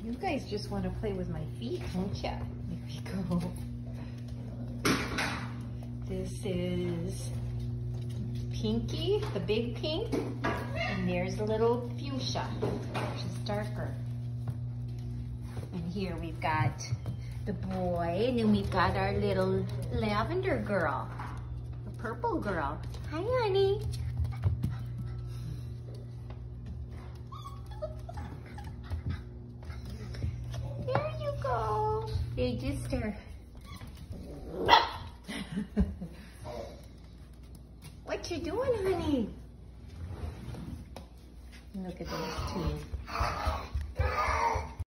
You guys just want to play with my feet, don't ya? There we go. This is Pinky, the big pink, and there's the little fuchsia, which is darker. And here we've got the boy, and then we've got our little lavender girl, the purple girl. Hi, honey. There you go. They just are. What you doing, honey? Look at those two.